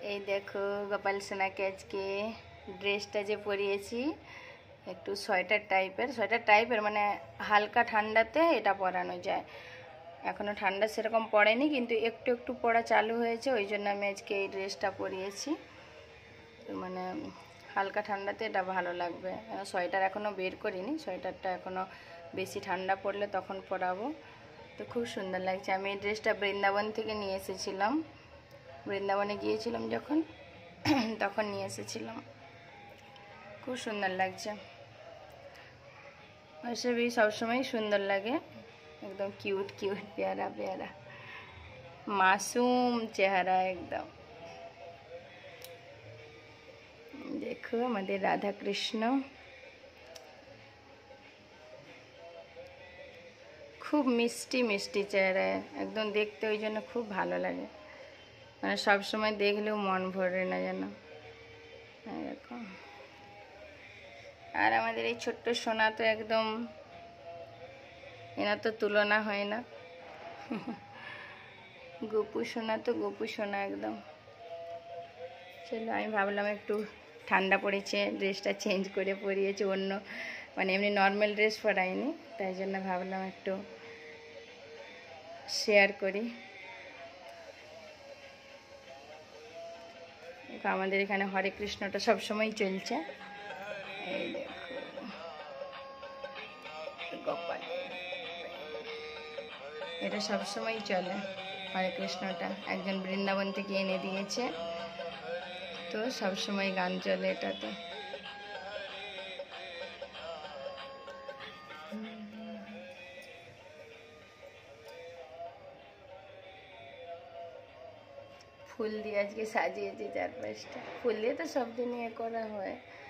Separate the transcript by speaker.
Speaker 1: এই দেখো গোপাল সোনাকে আজকে ড্রেসটা যে পরিয়েছি একটু সোয়েটার টাইপের মানে হালকা ঠান্ডাতে এটা পরানো যায়। এখনও ঠান্ডা সেরকম পড়েনি, কিন্তু একটু একটু পড়া চালু হয়েছে, ওই জন্য আমি আজকে এই ড্রেসটা পরিয়েছি। মানে হালকা ঠান্ডাতে এটা ভালো লাগবে। সোয়েটার এখনও বের করিনি, সোয়েটারটা এখনও বেশি ঠান্ডা পড়লে তখন পরাবো। তো খুব সুন্দর লাগছে। আমি এই ড্রেসটা বৃন্দাবন থেকে নিয়ে এসেছিলাম, বৃন্দাবনে গিয়েছিলাম যখন তখন নিয়ে এসেছিলাম। খুব সুন্দর লাগছে। ওইসবই সবসময় সুন্দর লাগে, একদম কিউট কিউট পেয়ারা পেয়ারা মাসুম চেহারা একদম। দেখো আমাদের রাধা কৃষ্ণ খুব মিষ্টি মিষ্টি চেহারা, একদম দেখতে ওই জন্য খুব ভালো লাগে, মানে সবসময় দেখলেও মন ভরে না যেন এরকম। আর আমাদের এই ছোট্ট সোনা তো একদম, এনার তো তুলনা হয় না। গোপু সোনা তো গোপু সোনা একদম। চলো, আমি ভাবলাম একটু ঠান্ডা পড়েছে, ড্রেসটা চেঞ্জ করে পরিয়েছি, অন্য মানে এমনি নর্মাল ড্রেস পরাইনি, তাই জন্য ভাবলাম একটু শেয়ার করি। আমাদের এখানে হরে কৃষ্ণটা সবসময় চলছে। এই দেখো গোপাল, এটা সবসময় চলে হরে কৃষ্ণটা, একজন বৃন্দাবন থেকে এনে দিয়েছে, তো সবসময় গান চলে এটাতে। ফুল দিয়ে আজকে সাজিয়েছি চারপাশটা, ফুল দিয়ে তো সব দিন ইয়ে করা হয়।